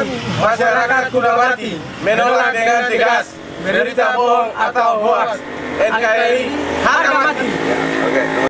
masyarakat Kudabati menolak dengan tegas berita bohong atau hoax. NKRI harga mati. Oke.